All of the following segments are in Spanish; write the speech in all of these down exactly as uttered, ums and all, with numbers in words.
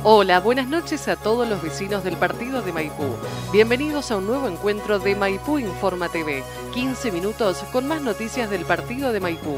Hola, buenas noches a todos los vecinos del partido de Maipú. Bienvenidos a un nuevo encuentro de Maipú Informa T V. quince minutos con más noticias del partido de Maipú.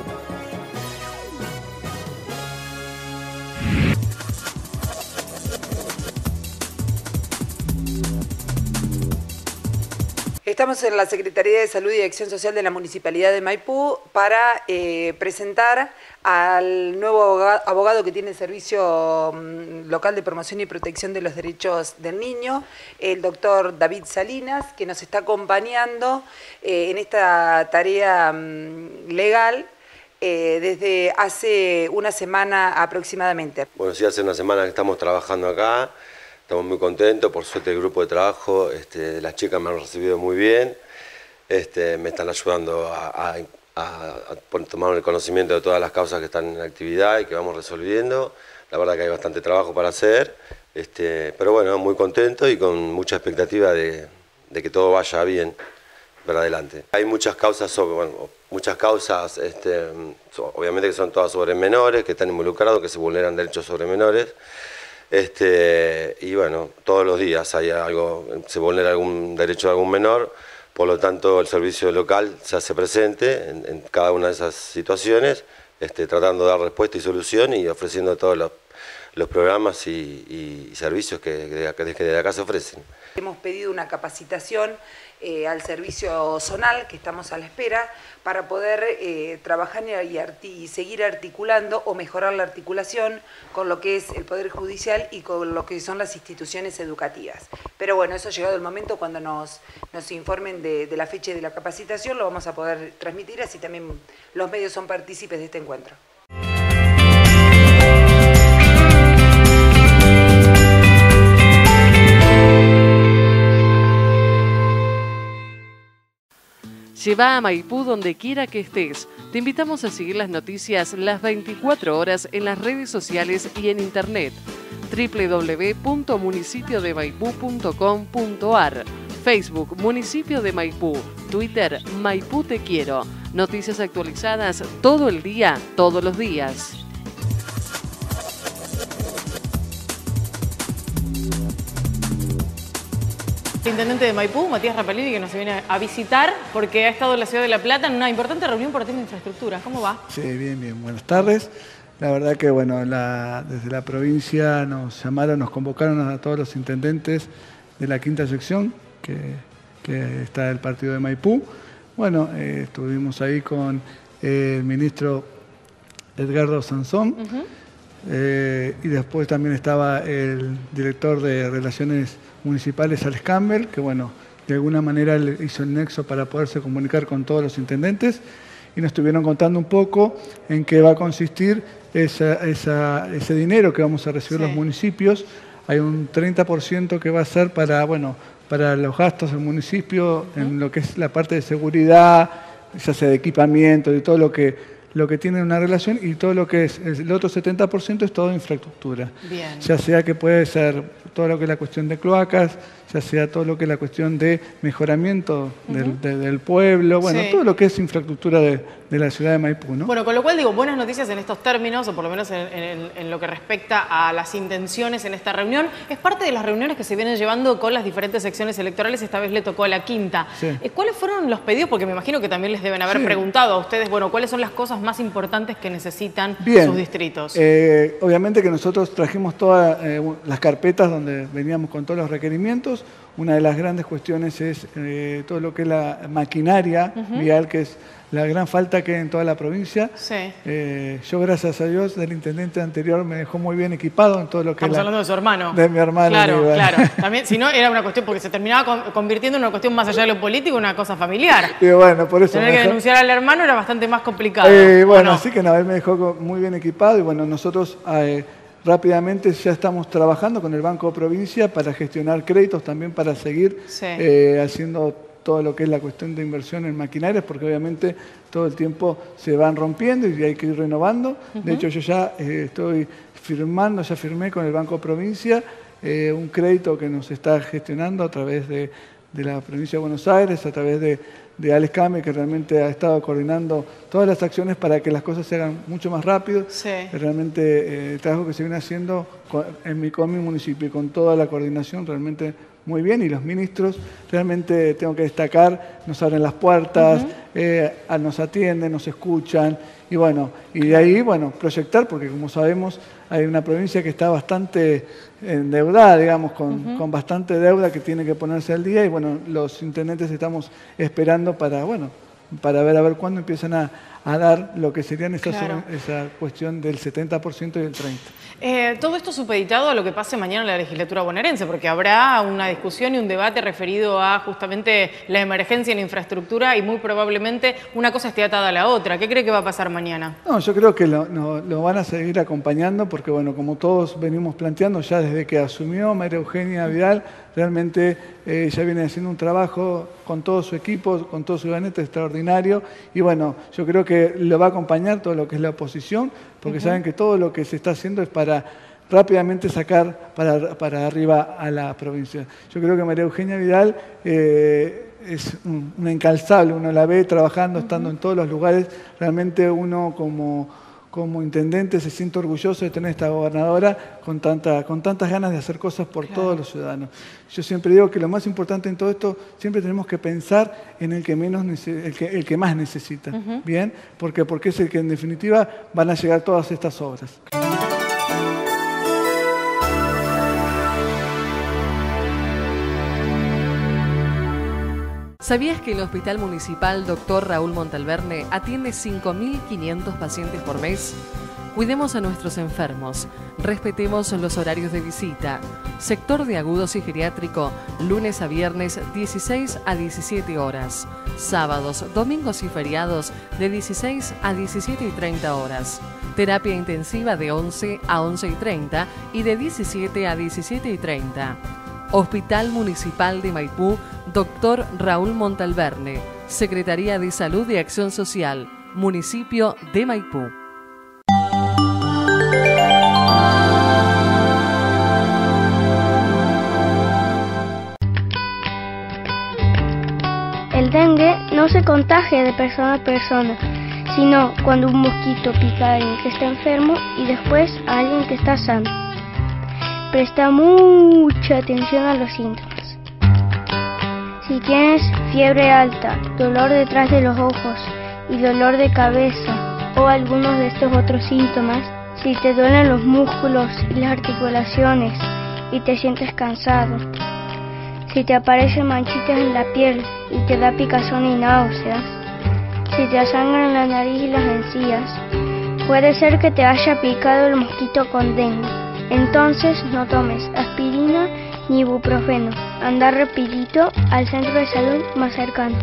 Estamos en la Secretaría de Salud y Acción Social de la Municipalidad de Maipú para eh, presentar al nuevo abogado que tiene el Servicio Local de Promoción y Protección de los Derechos del Niño, el doctor David Salinas, que nos está acompañando eh, en esta tarea um, legal eh, desde hace una semana aproximadamente. Bueno, sí, hace una semana que estamos trabajando acá. Estamos muy contentos, por suerte el grupo de trabajo, este, las chicas me han recibido muy bien, este, me están ayudando a, a, a, a tomar el conocimiento de todas las causas que están en actividad y que vamos resolviendo. La verdad que hay bastante trabajo para hacer, este, pero bueno, muy contento y con mucha expectativa de, de que todo vaya bien para adelante. Hay muchas causas, sobre, bueno, muchas causas, este, obviamente que son todas sobre menores, que están involucrados, que se vulneran derechos sobre menores. Este, y bueno, todos los días hay algo, se vulnera algún derecho de algún menor, por lo tanto el servicio local se hace presente en, en cada una de esas situaciones, este, tratando de dar respuesta y solución y ofreciendo todos los, los programas y, y, y servicios que, que, que de acá se ofrecen. Hemos pedido una capacitación eh, al servicio zonal, que estamos a la espera, para poder eh, trabajar y, arti y seguir articulando o mejorar la articulación con lo que es el Poder Judicial y con lo que son las instituciones educativas. Pero bueno, eso ha llegado el momento cuando nos, nos informen de, de la fecha de la capacitación, lo vamos a poder transmitir, así también los medios son partícipes de este encuentro. Lleva a Maipú donde quiera que estés. Te invitamos a seguir las noticias las veinticuatro horas en las redes sociales y en internet. doble u doble u doble u punto municipio de maipú punto com punto ar, Facebook Municipio de Maipú, Twitter Maipú Te Quiero. Noticias actualizadas todo el día, todos los días. El intendente de Maipú, Matías Rapalini, que nos viene a visitar porque ha estado en la ciudad de La Plata en una importante reunión por tema de infraestructura. ¿Cómo va? Sí, bien, bien. Buenas tardes. La verdad que, bueno, la, desde la provincia nos llamaron, nos convocaron a todos los intendentes de la quinta sección, que, que está el partido de Maipú. Bueno, eh, estuvimos ahí con eh, el ministro Edgardo Sansón, uh-huh. eh, y después también estaba el director de Relaciones Municipales, Alex Campbell, que bueno, de alguna manera hizo el nexo para poderse comunicar con todos los intendentes y nos estuvieron contando un poco en qué va a consistir esa, esa, ese dinero que vamos a recibir sí. los municipios. Hay un treinta por ciento que va a ser para, bueno, para los gastos del municipio en lo que es la parte de seguridad, ya sea de equipamiento, de todo lo que lo que tiene una relación, y todo lo que es, el otro setenta por ciento es todo infraestructura. Bien. Ya sea que puede ser todo lo que es la cuestión de cloacas, ya sea todo lo que es la cuestión de mejoramiento uh-huh. del, de, del pueblo, bueno, sí. todo lo que es infraestructura de, de la ciudad de Maipú, ¿no? Bueno, con lo cual digo, buenas noticias en estos términos, o por lo menos en, en, en lo que respecta a las intenciones en esta reunión. Es parte de las reuniones que se vienen llevando con las diferentes secciones electorales, esta vez le tocó a la quinta. Sí. ¿Cuáles fueron los pedidos? Porque me imagino que también les deben haber sí. preguntado a ustedes, bueno, ¿cuáles son las cosas más importantes que necesitan Bien. sus distritos? Eh, obviamente que nosotros trajimos todas eh, las carpetas donde veníamos con todos los requerimientos. Una de las grandes cuestiones es eh, todo lo que es la maquinaria uh-huh. vial, que es la gran falta que hay en toda la provincia. Sí. Eh, yo, gracias a Dios, del intendente anterior me dejó muy bien equipado en todo lo que Estamos es la, hablando de su hermano. De mi hermano. Claro, claro. También, si no, era una cuestión, porque se terminaba convirtiendo en una cuestión más allá de lo político, una cosa familiar. Y bueno, por eso Tener que dejó... denunciar al hermano era bastante más complicado. Eh, bueno, no? así que nada, él me dejó muy bien equipado y bueno, nosotros... Eh, rápidamente ya estamos trabajando con el Banco de Provincia para gestionar créditos también para seguir sí. eh, haciendo todo lo que es la cuestión de inversión en maquinarias, porque obviamente todo el tiempo se van rompiendo y hay que ir renovando. Uh-huh. De hecho, yo ya eh, estoy firmando, ya firmé con el Banco de Provincia eh, un crédito que nos está gestionando a través de, de la provincia de Buenos Aires, a través de, de Alex Kame, que realmente ha estado coordinando todas las acciones para que las cosas se hagan mucho más rápido. Sí. Realmente eh, el trabajo que se viene haciendo con, en mi, con mi municipio y con toda la coordinación realmente muy bien, y los ministros realmente tengo que destacar, nos abren las puertas, uh-huh. eh, nos atienden, nos escuchan, y bueno, y de ahí, bueno, proyectar, porque como sabemos hay una provincia que está bastante endeudada, digamos, con, uh-huh. con bastante deuda que tiene que ponerse al día, y bueno, los intendentes estamos esperando para, bueno, para ver a ver cuándo empiezan a, a dar lo que serían esa, claro. esa cuestión del setenta por ciento y del treinta por ciento. Eh, todo esto supeditado a lo que pase mañana en la legislatura bonaerense, porque habrá una discusión y un debate referido a justamente la emergencia en infraestructura, y muy probablemente una cosa esté atada a la otra. ¿Qué cree que va a pasar mañana? No, yo creo que lo, no, lo van a seguir acompañando, porque bueno, como todos venimos planteando ya desde que asumió María Eugenia Vidal, realmente eh, ya viene haciendo un trabajo con todo su equipo, con todo su gabinete extraordinario, y bueno, yo creo que lo va a acompañar todo lo que es la oposición, porque uh-huh. saben que todo lo que se está haciendo es para rápidamente sacar para, para arriba a la provincia. Yo creo que María Eugenia Vidal eh, es un, una incalzable, uno la ve trabajando, uh-huh. estando en todos los lugares, realmente uno como... como intendente se siente orgulloso de tener esta gobernadora con, tanta, con tantas ganas de hacer cosas por claro. todos los ciudadanos. Yo siempre digo que lo más importante en todo esto, siempre tenemos que pensar en el que, menos, el que, el que más necesita, uh-huh. ¿bien? Porque, porque es el que en definitiva van a llegar todas estas obras. ¿Sabías que el Hospital Municipal doctor Raúl Montalverne atiende cinco mil quinientos pacientes por mes? Cuidemos a nuestros enfermos, respetemos los horarios de visita. Sector de agudos y geriátrico, lunes a viernes dieciséis a diecisiete horas. Sábados, domingos y feriados de dieciséis a diecisiete y treinta horas. Terapia intensiva de once a once y treinta y de diecisiete a diecisiete y treinta. Hospital Municipal de Maipú, doctor Raúl Montalverne, Secretaría de Salud y Acción Social, Municipio de Maipú. El dengue no se contagia de persona a persona, sino cuando un mosquito pica a alguien que está enfermo y después a alguien que está sano. Presta mucha atención a los síntomas. Si tienes fiebre alta, dolor detrás de los ojos y dolor de cabeza o algunos de estos otros síntomas, si te duelen los músculos y las articulaciones y te sientes cansado, si te aparecen manchitas en la piel y te da picazón y náuseas, si te asangran la nariz y las encías, puede ser que te haya picado el mosquito con dengue. Entonces no tomes aspirina ni ibuprofeno. Anda rapidito al centro de salud más cercano.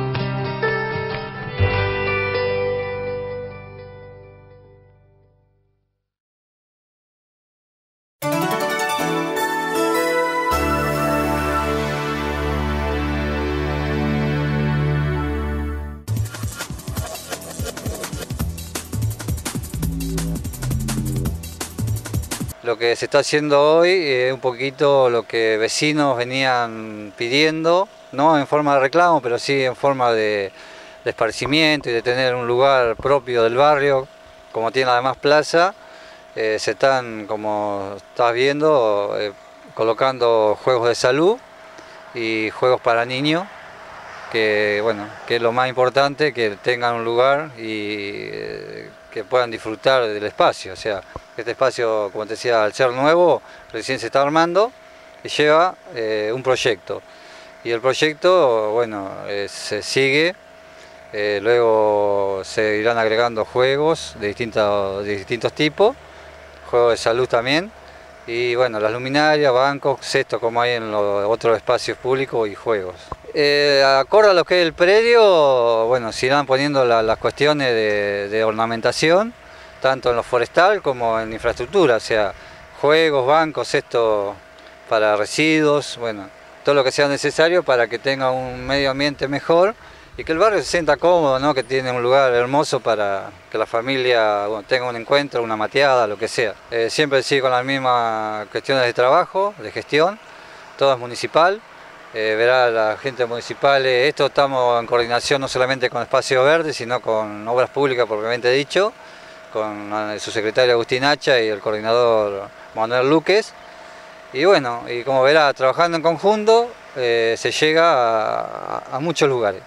Lo que se está haciendo hoy es un poquito lo que vecinos venían pidiendo, no en forma de reclamo, pero sí en forma de, de esparcimiento y de tener un lugar propio del barrio, como tiene además plaza. Eh, se están, como estás viendo, eh, colocando juegos de salud y juegos para niños, que, bueno, que es lo más importante, que tengan un lugar y eh, que puedan disfrutar del espacio. O sea, este espacio, como te decía, al ser nuevo, recién se está armando y lleva eh, un proyecto. Y el proyecto, bueno, eh, se sigue, eh, luego se irán agregando juegos de distintos, de distintos tipos, juegos de salud también, y bueno, las luminarias, bancos, cestos como hay en los otros espacios públicos y juegos. Eh, acorde a lo que es el predio, bueno, se irán poniendo la, las cuestiones de, de ornamentación, tanto en lo forestal como en infraestructura, o sea, juegos, bancos, cestos para residuos, bueno, todo lo que sea necesario para que tenga un medio ambiente mejor y que el barrio se sienta cómodo, ¿no? Que tiene un lugar hermoso para que la familia, bueno, tenga un encuentro, una mateada, lo que sea. Eh, siempre sigue con las mismas cuestiones de trabajo, de gestión, todo es municipal. eh, verá a la gente municipal. Esto estamos en coordinación no solamente con Espacio Verde, sino con Obras Públicas propiamente dicho, con su secretario Agustín Hacha y el coordinador Manuel Luques. Y bueno, y como verá, trabajando en conjunto eh, se llega a, a muchos lugares.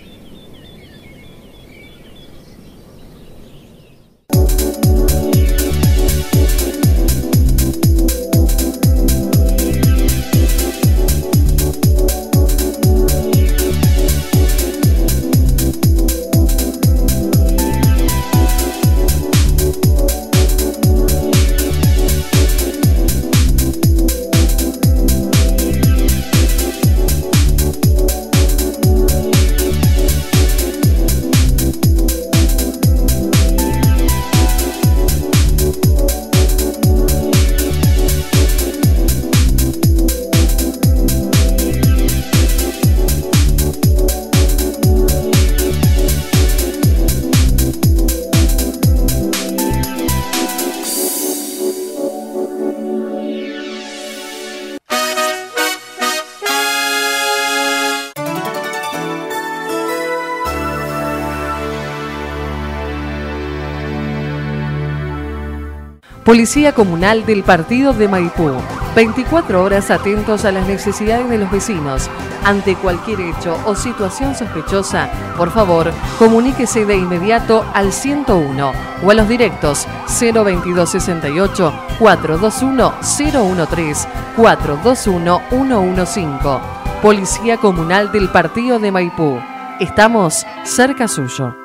Policía Comunal del Partido de Maipú. veinticuatro horas atentos a las necesidades de los vecinos. Ante cualquier hecho o situación sospechosa, por favor, comuníquese de inmediato al ciento uno o a los directos cero veintidós sesenta y ocho, cuatrocientos veintiuno, cero trece, cuatrocientos veintiuno, ciento quince. Policía Comunal del Partido de Maipú. Estamos cerca suyo.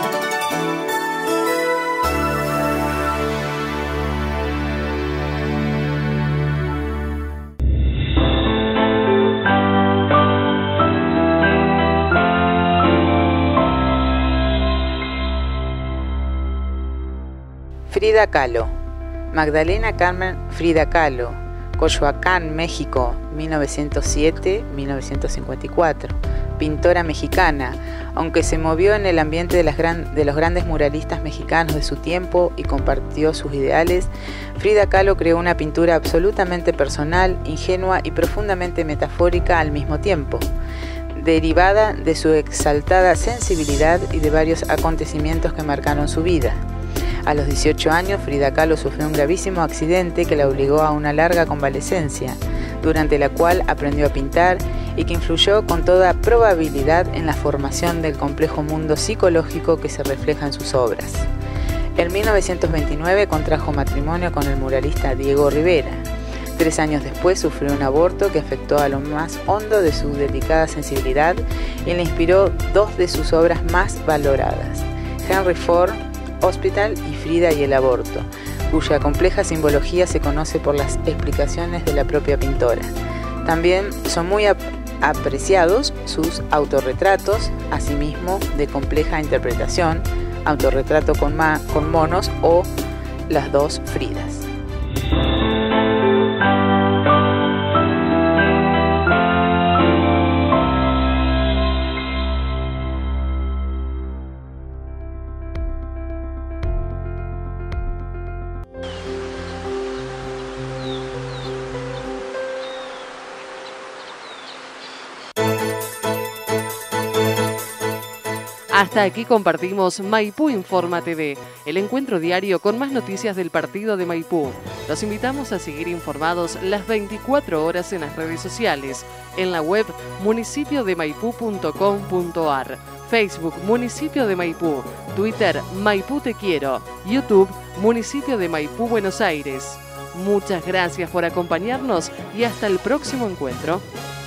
Frida Kahlo. Magdalena Carmen Frida Kahlo, Coyoacán, México, mil novecientos siete a mil novecientos cincuenta y cuatro. Pintora mexicana, aunque se movió en el ambiente de, las gran, de los grandes muralistas mexicanos de su tiempo y compartió sus ideales, Frida Kahlo creó una pintura absolutamente personal, ingenua y profundamente metafórica al mismo tiempo, derivada de su exaltada sensibilidad y de varios acontecimientos que marcaron su vida. A los dieciocho años, Frida Kahlo sufrió un gravísimo accidente que la obligó a una larga convalecencia, durante la cual aprendió a pintar y que influyó con toda probabilidad en la formación del complejo mundo psicológico que se refleja en sus obras. En mil novecientos veintinueve contrajo matrimonio con el muralista Diego Rivera. Tres años después sufrió un aborto que afectó a lo más hondo de su delicada sensibilidad y le inspiró dos de sus obras más valoradas, Henry Ford, Hospital y Frida y el aborto, cuya compleja simbología se conoce por las explicaciones de la propia pintora. También son muy ap apreciados sus autorretratos, asimismo de compleja interpretación, Autorretrato con, ma con monos o Las dos Fridas. Hasta aquí compartimos Maipú Informa T V, el encuentro diario con más noticias del partido de Maipú. Los invitamos a seguir informados las veinticuatro horas en las redes sociales, en la web municipio de maipú punto com punto ar, Facebook Municipio de Maipú, Twitter Maipú Te Quiero, YouTube Municipio de Maipú Buenos Aires. Muchas gracias por acompañarnos y hasta el próximo encuentro.